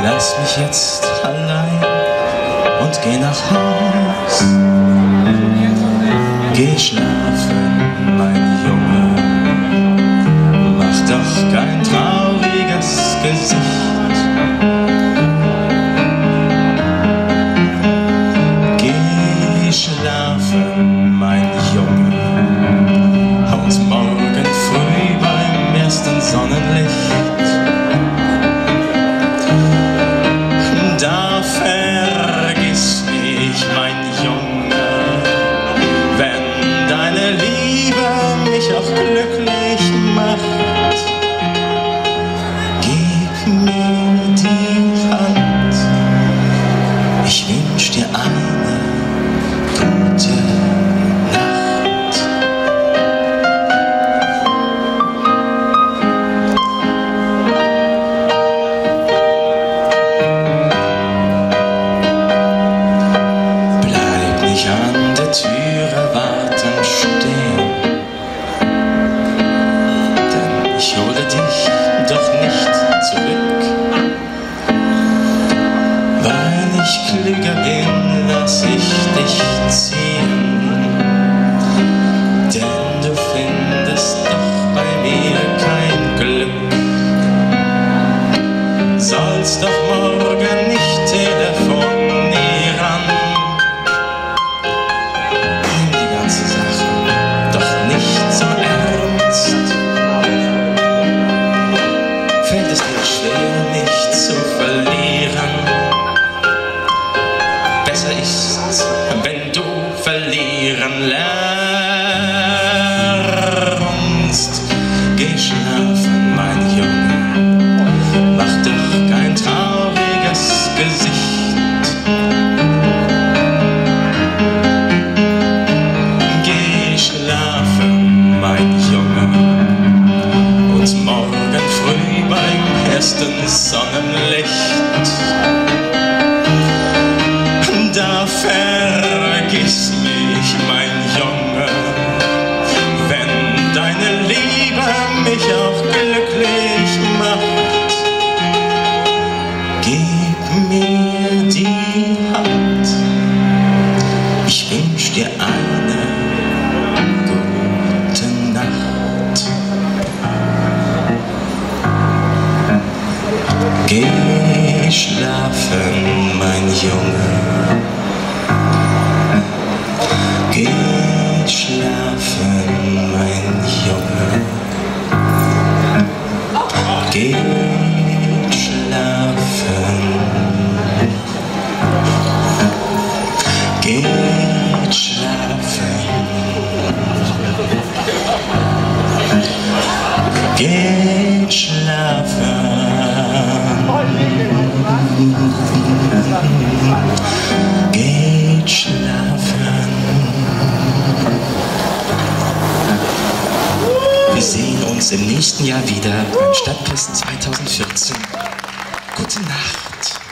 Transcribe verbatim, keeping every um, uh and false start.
Lass mich jetzt allein und geh nach Haus. Geh schlafen, mein Junge, mach doch kein trauriges Gesicht. Geh schlafen, mein Junge, und morgen früh beim ersten Sonnenlicht da vergiss mich, mein Junge, wenn deine Liebe mich auch glücklich macht. Gib mir die Hand, ich wünsch dir eine gute Nacht. Bleib nicht an der Türe warten stehen, denn ich hole dich doch nicht zurück. Weil ich klüger bin, lass ich dich ziehen, denn du findest doch bei mir kein Glück. Sollst doch morgen nicht telefonieren, nimm die ganze Sache doch nicht so ernst. Fällt es dir schwer, mich zu verlieren? Besser ist's, wenn du verlieren lernst. Geh schlafen, mein Junge, mach doch kein trauriges Gesicht. Geh schlafen, mein Junge, und morgen früh beim ersten Sonnenlicht da vergiss mich, mein Junge, wenn deine Liebe mich auch glücklich macht. Gib mir die Hand, ich wünsch dir eine gute Nacht. Geh schlafen, mein Junge, geh schlafen, mein Junge, geh schlafen, geh schlafen, geh schlafen, geht schlafen. Wir sehen uns im nächsten Jahr wieder beim Stadtfest zweitausendvierzehn. Gute Nacht.